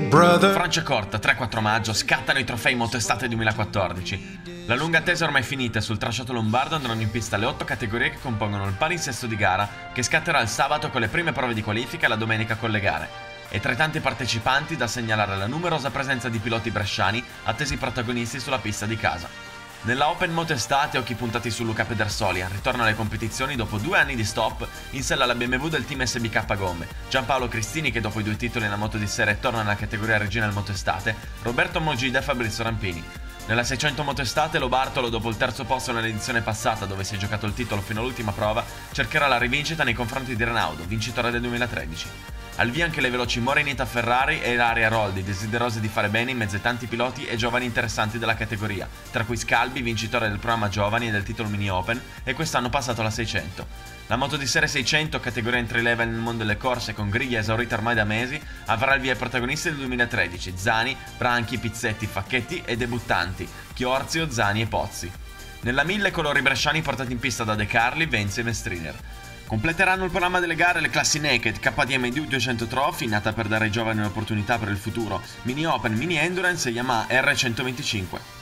brother. Franciacorta, 3-4 maggio, scattano i trofei Motoestate 2014. La lunga attesa ormai finita e sul tracciato lombardo andranno in pista le 8 categorie che compongono il palinsesto di gara, che scatterà il sabato con le prime prove di qualifica e la domenica con le gare. E tra i tanti partecipanti da segnalare la numerosa presenza di piloti bresciani attesi protagonisti sulla pista di casa. Nella Open Motoestate occhi puntati su Luca Pedersoli, ritorna alle competizioni dopo 2 anni di stop in sella alla BMW del team SBK Gomme, Giampaolo Cristini che dopo i 2 titoli nella moto di serie torna nella categoria Regional Motoestate, Roberto Mogida e Fabrizio Rampini. Nella 600 Motoestate Lo Bartolo, dopo il terzo posto nell'edizione passata dove si è giocato il titolo fino all'ultima prova, cercherà la rivincita nei confronti di Renaudo, vincitore del 2013. Al via anche le veloci Morenita Ferrari e Ilaria Roldi, desiderosi di fare bene in mezzo ai tanti piloti e giovani interessanti della categoria, tra cui Scalbi, vincitore del programma Giovani e del titolo Mini Open, e quest'anno passato alla 600. La moto di serie 600, categoria entry level nel mondo delle corse con griglia esaurita ormai da mesi, avrà il via ai protagonisti del 2013, Zani, Branchi, Pizzetti, Facchetti e debuttanti, Chiorzio, Zani e Pozzi. Nella 1000 colori bresciani portati in pista da De Carli, Venzi e Mestriner. Completeranno il programma delle gare le classi Naked, KDM 200 Trophy, nata per dare ai giovani un'opportunità per il futuro, Mini Open, Mini Endurance e Yamaha R125.